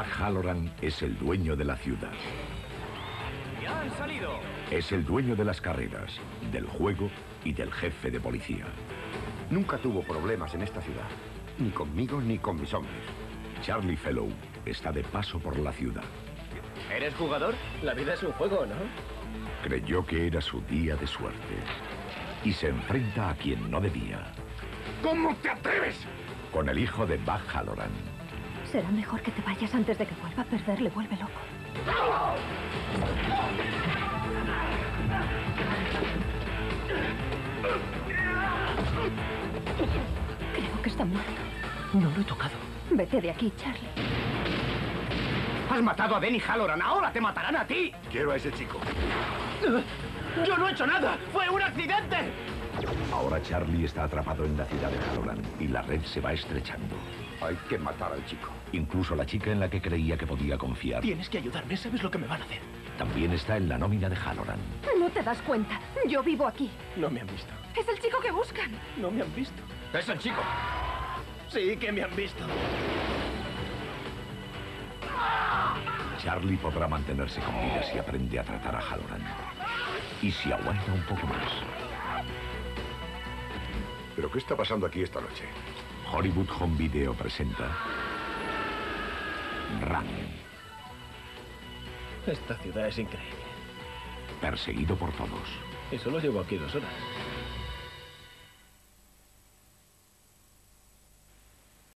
Bug Halloran es el dueño de la ciudad. ¡Ya han salido! Es el dueño de las carreras, del juego y del jefe de policía. Nunca tuvo problemas en esta ciudad. Ni conmigo ni con mis hombres. Charlie Fellow está de paso por la ciudad. ¿Eres jugador? La vida es un juego, ¿no? Creyó que era su día de suerte. Y se enfrenta a quien no debía. ¿Cómo te atreves? Con el hijo de Bug Halloran. Será mejor que te vayas antes de que vuelva a perder, le vuelve loco. Creo que está muerto. No lo he tocado. Vete de aquí, Charlie. ¡Has matado a Denny Halloran! ¡Ahora te matarán a ti! Quiero a ese chico. ¡Yo no he hecho nada! ¡Fue un accidente! Ahora Charlie está atrapado en la ciudad de Halloran y la red se va estrechando. Hay que matar al chico. Incluso la chica en la que creía que podía confiar. Tienes que ayudarme, ¿sabes lo que me van a hacer? También está en la nómina de Halloran. No te das cuenta. Yo vivo aquí. No me han visto. Es el chico que buscan. No me han visto. ¡Es el chico! Sí que me han visto. Charlie podrá mantenerse con vida si aprende a tratar a Halloran. Y si aguanta un poco más. ¿Pero qué está pasando aquí esta noche? Hollywood Home Video presenta Run. Esta ciudad es increíble. Perseguido por todos. Y solo llevo aquí 2 horas.